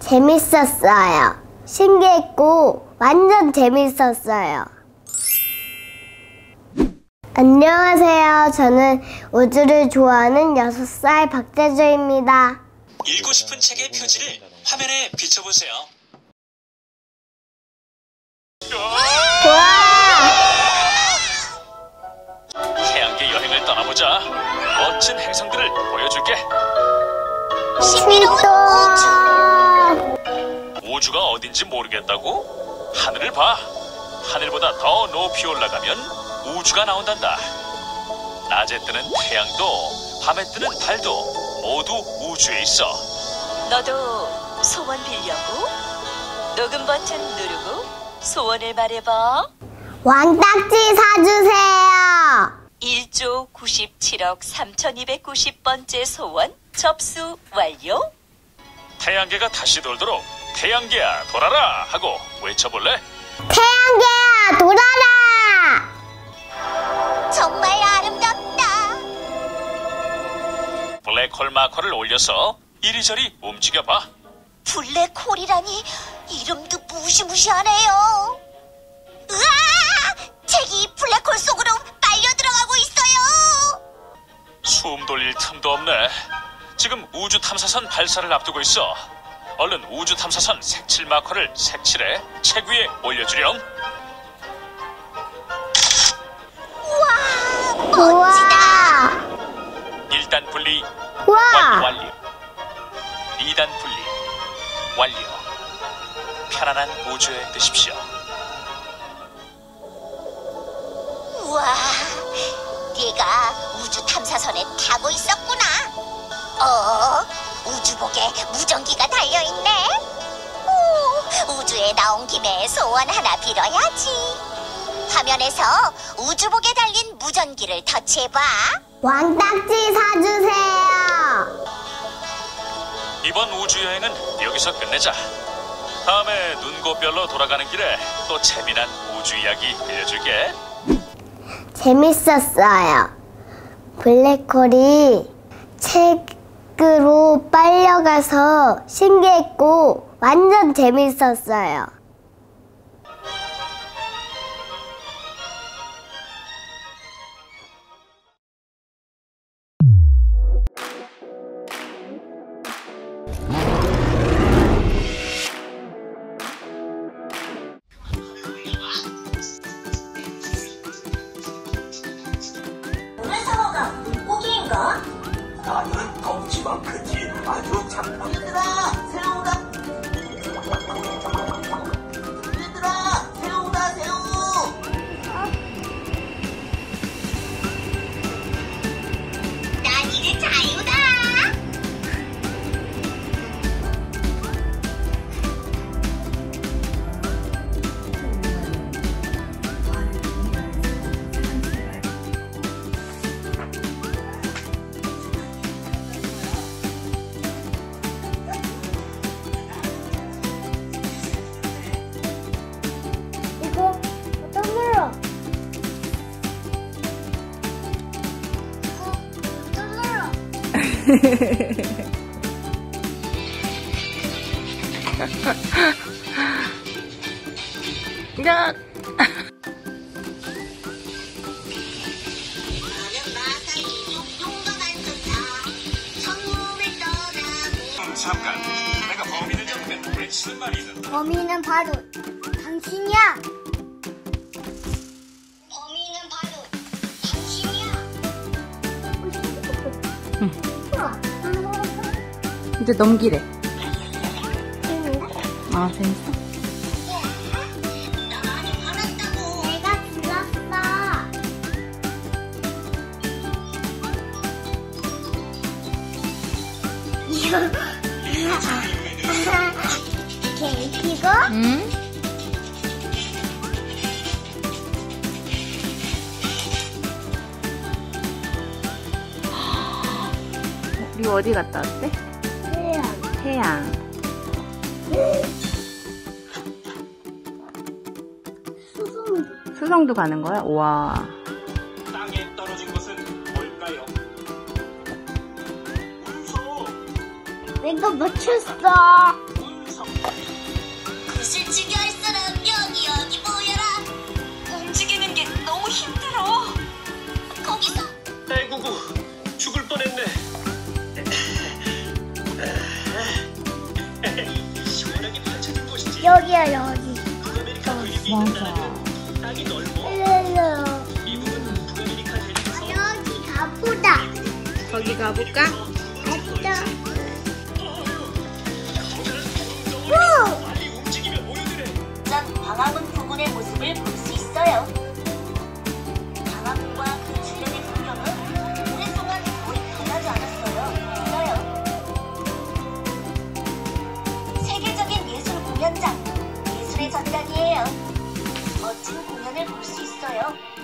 재밌었어요. 신기했고 완전 재밌었어요. 안녕하세요. 저는 우주를 좋아하는 6살 박재주입니다. 읽고 싶은 책의 표지를 화면에 비춰보세요. 와! 태양계 여행을 떠나보자. 멋진 행성들을 보여줄게. 신비로운 우주가 어딘지 모르겠다고? 하늘을 봐. 하늘보다 더 높이 올라가면 우주가 나온단다. 낮에 뜨는 태양도 밤에 뜨는 달도 모두 우주에 있어. 너도 소원 빌려고? 녹음 버튼 누르고 소원을 말해봐. 왕딱지 사주세요. 1조 97억 3290번째 소원 접수 완료. 태양계가 다시 돌도록 태양계야 돌아라 하고 외쳐볼래? 태양계야 돌아라. 정말 아름답다. 블랙홀 마커를 올려서 이리저리 움직여봐. 블랙홀이라니 이름도 무시무시하네요. 으아! 책이 블랙홀 속으로 빨려 들어가고 있어요. 숨 돌릴 틈도 없네. 지금 우주 탐사선 발사를 앞두고 있어. 얼른 우주 탐사선 색칠 마커를 색칠해 책 위에 올려주렴. 우와, 멋지다. 1단 분리 우와. 완료. 2단 분리 완료. 편안한 우주여행 되십시오. 우와, 네가 우주 탐사선에 타고 있었구나. 우주복에 무전기가 달려있네. 오, 우주에 나온 김에 소원 하나 빌어야지. 화면에서 우주복에 달린 무전기를 터치해봐. 왕딱지 사주세요. 이번 우주여행은 여기서 끝내자. 다음에 눈꽃별로 돌아가는 길에 또 재미난 우주 이야기 들려줄게. 재밌었어요. 블랙홀이 책으로 빨려가서 신기했고 완전 재밌었어요. 오늘 상어가 물고기인가? 나는 껍질만 크지 아주 작다. 얘들아 새우다. 얘들아 새우다 새우. 난 이제 자유다. 이거 어떤 물어? 어떤 물어? 야. 나는 마사이 용감한 소녀. 성문을 떠나고. 잠깐, 내가 범인을 잡으면 외치는 말이 있는데. 범인은 바로 당신이야. 범인은 바로 당신이야. 이제 넘기래. 아, 재밌어? 나 많이 화났다고. 내가 불렀어. 케이크고? 응? 우리 어디 갔다 왔대? 태양. 수성도 가는 거야? 우와. 땅에 떨어진 것은 뭘까요? 운석! 내가 맞췄어. 운석! 실치기 할 사람 여기 모여라. 움직이는 게 너무 힘들어. 거기서 아이고구, 죽을 뻔했네. 시원하게 받쳐진 곳이지. 여기야, 여기. 북아메리카 그리기 있는 나라는 땅이 넓어. 미국은 북아메리카 대륙에서 여기 가보다. 거기 가볼까? 갔다. 빨리 움직이며 모여드래. 전 광화문 부근의 모습을 볼 수 있어요. 광화문과 그 주변의 풍경은 오랫동안 거의 변하지 않았어요. 세계적인 예술 공연장, 예술의 전당이에요. 멋진 공연을 볼 수 있어요.